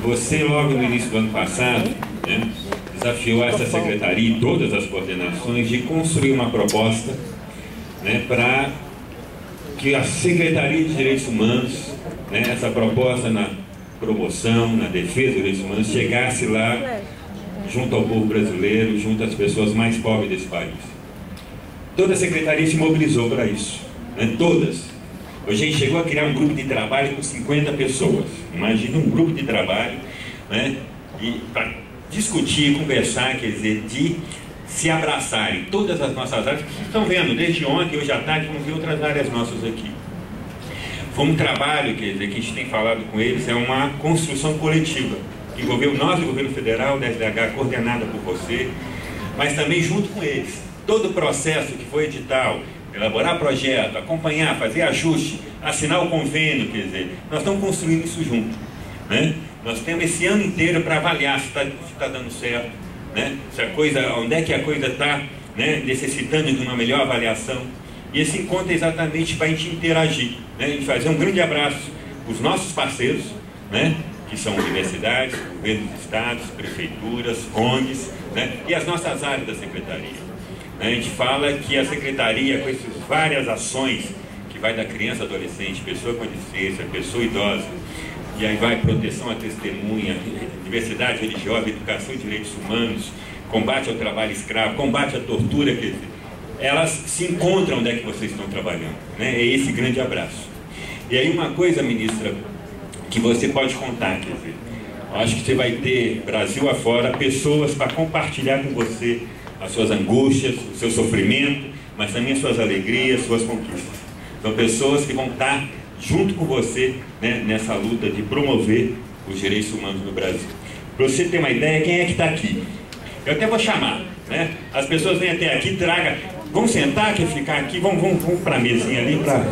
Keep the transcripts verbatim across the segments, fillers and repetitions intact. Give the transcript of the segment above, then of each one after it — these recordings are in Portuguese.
você logo no início do ano passado, né, desafiou essa secretaria e todas as coordenações de construir uma proposta, né, para que a Secretaria de Direitos Humanos, né, essa proposta na promoção, na defesa dos direitos humanos, chegasse lá junto ao povo brasileiro, junto às pessoas mais pobres desse país. Toda a Secretaria se mobilizou para isso, né, todas. Hoje a gente chegou a criar um grupo de trabalho com cinquenta pessoas. Imagina um grupo de trabalho, né, para discutir, conversar, quer dizer, de se abraçarem todas as nossas áreas. Vocês estão vendo, desde ontem, hoje à tarde, vamos ver outras áreas nossas aqui. Foi um trabalho, quer dizer, que a gente tem falado com eles, é uma construção coletiva, que envolveu nós, o governo federal, da S D H, coordenada por você, mas também junto com eles. Todo o processo que foi edital, elaborar projeto, acompanhar, fazer ajuste, assinar o convênio, quer dizer, nós estamos construindo isso junto, né? Nós temos esse ano inteiro para avaliar se está se tá dando certo, né? Se a coisa, onde é que a coisa está, né, necessitando de uma melhor avaliação. E esse encontro é exatamente para a gente interagir, né? A gente fazer um grande abraço para os nossos parceiros, né, que são universidades, governos de estados, prefeituras, O N Gs, né, e as nossas áreas da secretaria. A gente fala que a secretaria, com essas várias ações, que vai da criança, adolescente, pessoa com deficiência, pessoa idosa, e aí vai proteção à testemunha, diversidade religiosa, educação e direitos humanos, combate ao trabalho escravo, combate à tortura, quer dizer, elas se encontram onde é que vocês estão trabalhando, né? É esse grande abraço. E aí uma coisa, ministra, que você pode contar, quer dizer, eu acho que você vai ter, Brasil afora, pessoas para compartilhar com você as suas angústias, o seu sofrimento, mas também as suas alegrias, suas conquistas. São pessoas que vão estar junto com você, né, nessa luta de promover os direitos humanos no Brasil. Para você ter uma ideia, quem é que está aqui? Eu até vou chamar, né? As pessoas vêm até aqui, traga, vamos sentar, quer ficar aqui, vamos, vamos, vamos para a mesinha ali, para...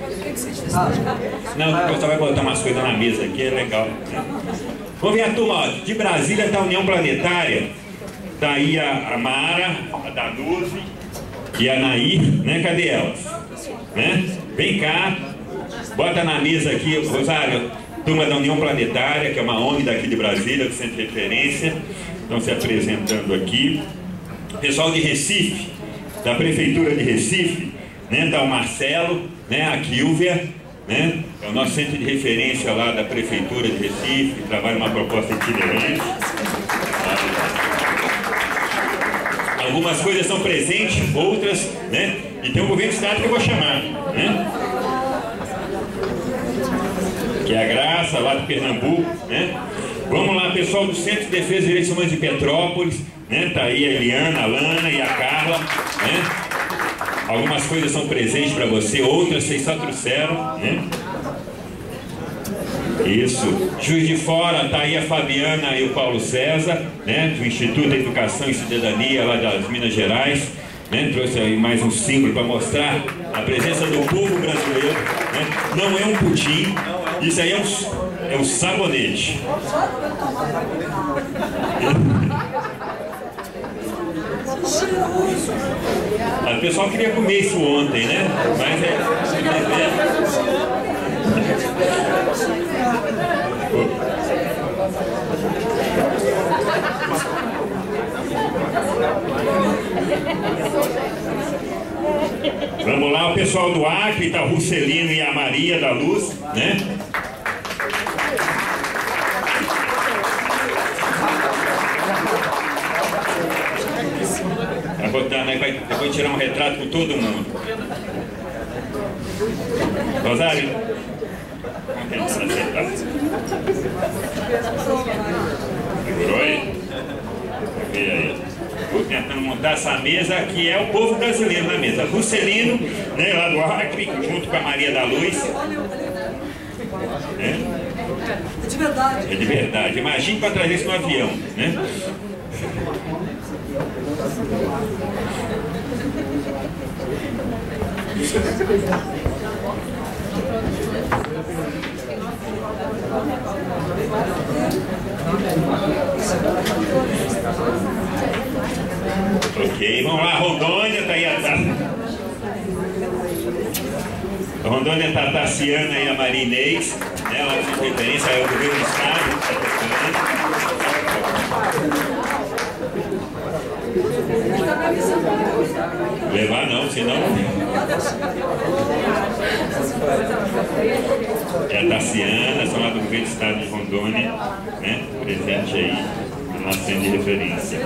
Não, você vai botar umas coisas na mesa aqui, é legal, né? Vamos ver a turma, ó, de Brasília está a União Planetária. Está aí a, a Mara, a Danuzi e a Nair, né? Cadê elas? Né? Vem cá, bota na mesa aqui, Rosário, turma da União Planetária, que é uma O N G daqui de Brasília, do Centro de Referência, estão se apresentando aqui. Pessoal de Recife, da Prefeitura de Recife, né? Está o Marcelo, né? A Quilvia, né? É o nosso centro de referência lá da Prefeitura de Recife, que trabalha uma proposta itinerante. Algumas coisas são presentes, outras, né? E tem um governo de estado que eu vou chamar, né? Que é a Graça, lá de Pernambuco, né? Vamos lá, pessoal do Centro de Defesa de Direitos Humanos de Petrópolis, né? Tá aí a Eliana, a Lana e a Carla, né? Algumas coisas são presentes para você, outras vocês só trouxeram, né? Isso. Juiz de Fora, tá aí a Fabiana e o Paulo César, né, do Instituto de Educação e Cidadania lá das Minas Gerais, né, trouxe aí mais um símbolo para mostrar a presença do povo brasileiro, né? Não é um pudim, isso aí é um, é um sabonete. O pessoal queria comer isso ontem, né? Mas é... Mas é... Vamos lá, o pessoal do Acre, tá o Ruscelino e a Maria da Luz, né? Vai botar, né? Vai, eu vou tirar um retrato com todo mundo. Rosário, vamos tentar acertar. Segurou aí? Vê aí. Estou tentando montar essa mesa, que é o povo brasileiro na mesa. Ruscelino, né, lá do Acre, junto com a Maria da Luz. É, é de verdade. É de verdade. Imagine para trazer isso no avião, né? Ok, vamos lá, Rondônia, tá aí a data. A Rondônia está a Tassiana e a Maria Inês, né, lá de referência, é o governo do estado. Levar não, senão... É a Tassiana, são lá do governo do estado de Rondônia, né, presente aí no nosso centro de referência.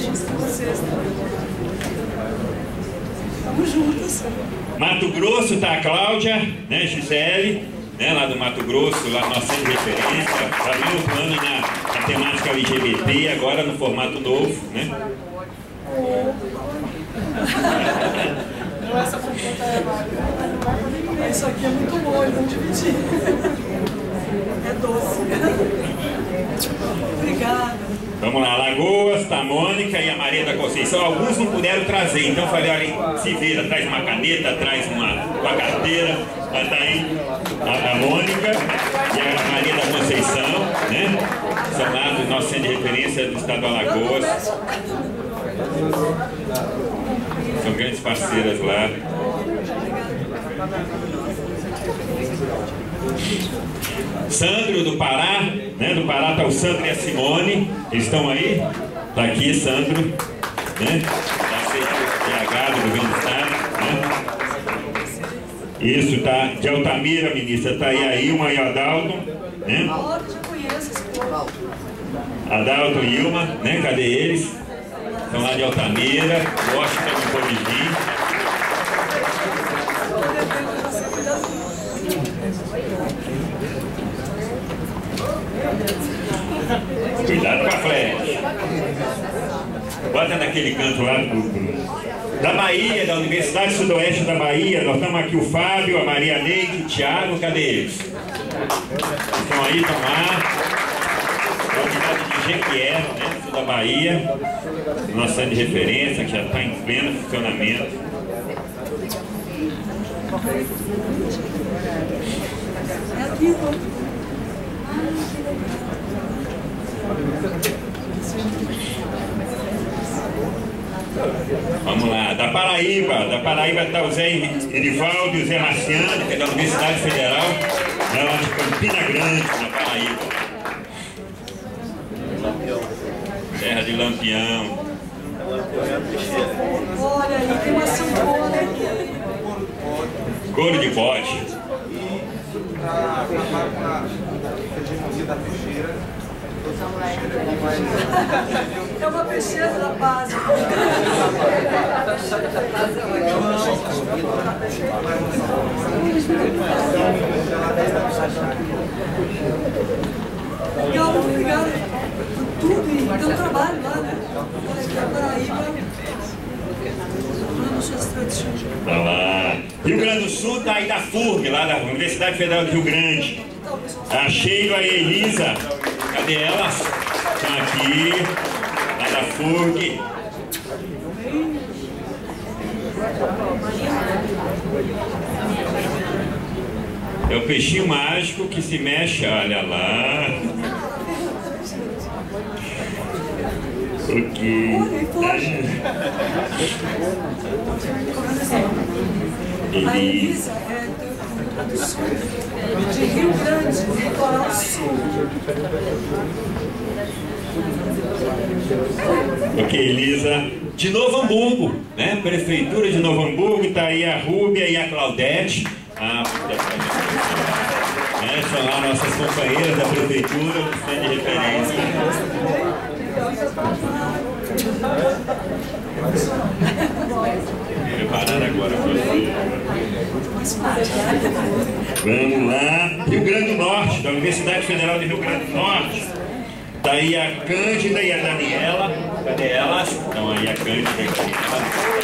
Estamos juntos. Mato Grosso está a Cláudia, né, Gisele, né, lá do Mato Grosso, lá no nosso centro de referência, está no plano na, na temática L G B T, agora no formato novo, né? Essa Isso aqui é muito bom, então dividir. É doce. Obrigada. Vamos lá, Lagoas, tá a Mônica e a Maria da Conceição. Alguns não puderam trazer, então eu falei, olha, se vira, traz uma caneta, traz uma, uma carteira. Tá aí a, a Mônica e a Maria da Conceição, né? São lá do nosso centro de referência do estado do Alagoas. São grandes parceiras lá. Sandro do Pará, né? Do Pará tá o Sandro e a Simone. Eles estão aí? Tá aqui, Sandro, né? Da C P H do governo do estado, né? Isso, tá. De Altamira, ministra, tá aí a Ilma e o Adalton, né? Adalton e Ilma, né? Cadê eles? Estão lá de Altamira. Washington não pode vir. Cuidado com a flecha. Bota naquele canto lá do, da Bahia, da Universidade Sudoeste da Bahia. Nós estamos aqui o Fábio, a Maria Neide, o Thiago, cadê eles? Estão aí, estão lá. Da unidade de Jequié, né, sul da Bahia. Nosso centro de referência, que já está em pleno funcionamento. É aqui, Vamos lá, da Paraíba, da Paraíba está o Zé Edivaldo e o Zé Marciano, que é da Universidade Federal, né, lá de Campina Grande, na Paraíba. Terra de Lampião. olha aí, tem uma sanfona aqui. Couro de bode. É uma peixeira da paz. Legal, muito obrigada por tudo e pelo trabalho lá, né? Aqui na Paraíba. Tá lá. Rio Grande do Sul tá aí da F U R G, lá da Universidade Federal do Rio Grande. A Sheila e a Elisa. Cadê elas? Estão aqui, lá da F U R G. É o peixinho mágico que se mexe, olha lá. Ok. A Elisa é do sul, de Rio Grande, litoral sul. Ok, Elisa. De Novo Hamburgo, né? Prefeitura de Novo Hamburgo, está aí a Rúbia e a Claudete. Ah, né? São lá nossas companheiras da prefeitura, do centro de referência. Preparar agora para você. Vamos lá. Rio Grande do Norte, da Universidade Federal de Rio Grande do Norte. Está aí a Cândida e a Daniela. Cadê elas? Estão aí a Cândida e a Daniela.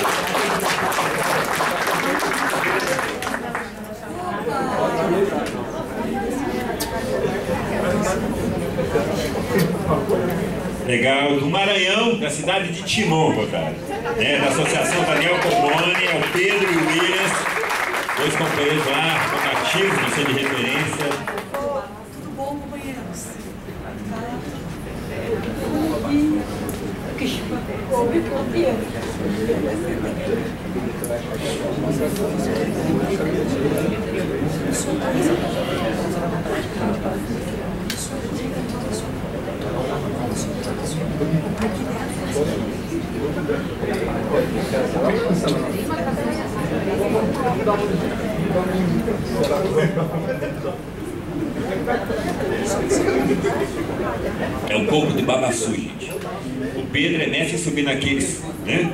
Legal, do Maranhão, da cidade de Timon, botaram. É, da Associação Daniel Comboni, é o Pedro e o Williams, dois companheiros lá, ativos no centro de referência. Tudo bom, companheiros? É um pouco de babaçu, gente. O Pedro é mestre subir naqueles, né?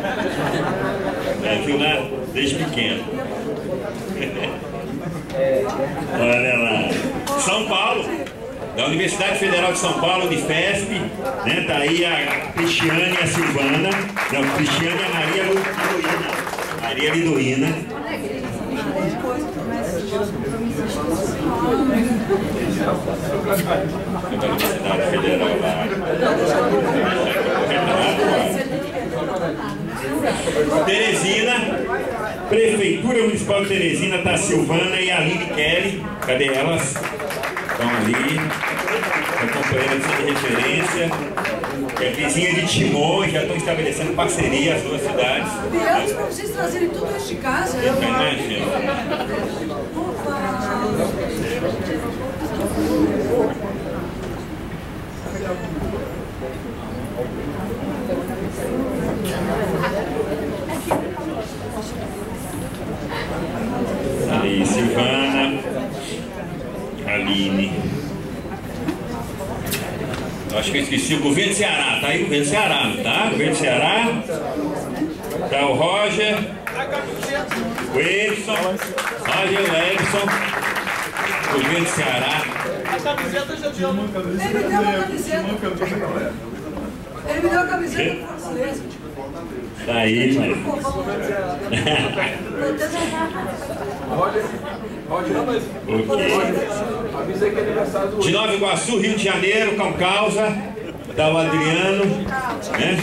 É, viu lá? Desde pequeno. Olha lá. São Paulo, da Universidade Federal de São Paulo, Unifesp, né? Tá aí a Cristiane e a Silvana. Não, Cristiane e a Maria Liduína. Maria Liduína. Da Universidade Federal lá. Teresina, Prefeitura Municipal de Teresina, tá a Silvana e a Aline Kelly. Cadê elas? Estão ali. Acompanhando de referência. É vizinha de Timon e já estão estabelecendo parceria as duas cidades. Viemos para vocês trazerem tudo isso de casa. Eu imagino. Aí, Silvana, Aline. Acho que eu esqueci o governo do Ceará. Tá aí o governo do Ceará, não tá? O governo do Ceará. Tá o Roger. O Edson. Roger, o Edson. O governo do Ceará. A camiseta já tinha uma camiseta. Ele me deu uma camiseta. Ele me deu uma camiseta do Fortaleza. Tá aí, mas... Okay. De Nova Iguaçu, Rio de Janeiro, com causa, tá o Adriano, né?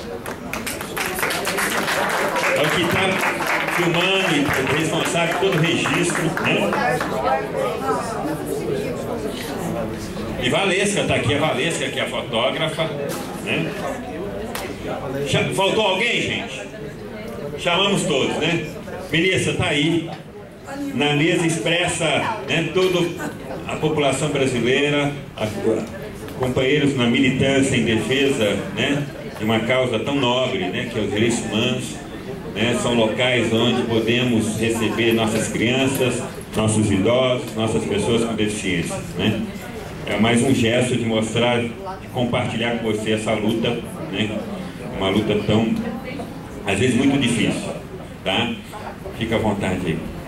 É o que tá filmando e responsável por todo o registro, né? E Valesca, tá aqui a Valesca, que é a fotógrafa, né? Faltou alguém, gente? Chamamos todos, né? Melissa, tá aí. Na mesa expressa, né, toda a população brasileira, a, companheiros na militância em defesa, né, de uma causa tão nobre, né, que é os direitos humanos, né, são locais onde podemos receber nossas crianças, nossos idosos, nossas pessoas com deficiência, né. É mais um gesto de mostrar, de compartilhar com você essa luta, né, uma luta tão, às vezes, muito difícil, tá? Fica à vontade aí.